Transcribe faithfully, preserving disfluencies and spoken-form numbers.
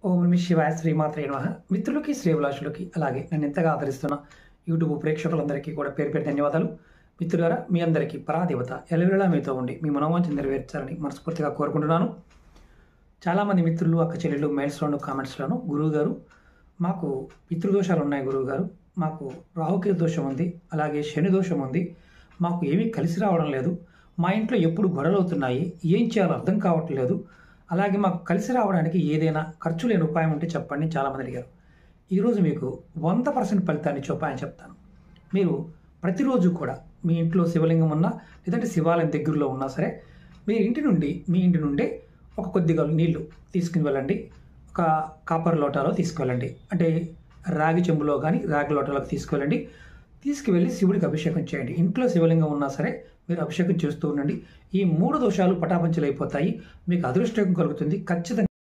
ఓం నమః శివాయ శ్రీమాత్రే నమః. మిత్రులకి శ్రేభిలాషులకి అలాగే నన్ను ఎంతగా ఆదరిస్తున్న యూట్యూబ్ ప్రేక్షకులందరికీ కూడా పేరు పేరు ధన్యవాదాలు. మిత్రులారా, మీ అందరికీ పరాదేవత ఎలవేళలా మీతో ఉండి మీ మనోవాంఛను నెరవేర్చాలని మనస్ఫూర్తిగా కోరుకుంటున్నాను. చాలామంది మిత్రులు, అక్క చెల్లెళ్ళు మెయిల్స్లోను కామెంట్స్లోను గురువుగారు మాకు పితృదోషాలు ఉన్నాయి, గురువుగారు మాకు రాహుకేతు దోషం ఉంది, అలాగే శని దోషం ఉంది, మాకు ఏమీ కలిసి రావడం లేదు, మా ఇంట్లో ఎప్పుడు గొడవలు అవుతున్నాయి, ఏం చేయాలో అర్థం కావట్లేదు, అలాగే మాకు కలిసి రావడానికి ఏదైనా ఖర్చు లేని ఉపాయం ఉంటే చెప్పండి చాలామంది అడిగారు. ఈరోజు మీకు వంద పర్సెంట్ ఫలితాన్ని ఇచ్చే ఉపాయం చెప్తాను. మీరు ప్రతిరోజు కూడా మీ ఇంట్లో శివలింగం ఉన్నా లేదంటే శివాలయం దగ్గరలో ఉన్నా సరే, మీ ఇంటి నుండి మీ ఇంటి నుండే ఒక కొద్దిగా నీళ్లు తీసుకుని వెళ్ళండి. ఒక కాపర్ లోటాలో తీసుకువెళ్ళండి, అంటే రాగి చెంబులో కానీ రాగి లోటాలోకి తీసుకువెళ్ళండి. తీసుకువెళ్ళి శివుడికి అభిషేకం చేయండి. ఇంట్లో శివలింగం ఉన్నా సరే మీరు అభిషేకం చేస్తూ ఉండండి. ఈ మూడు దోషాలు పటాపంచలు అయిపోతాయి, మీకు అదృష్టం కలుగుతుంది ఖచ్చితంగా.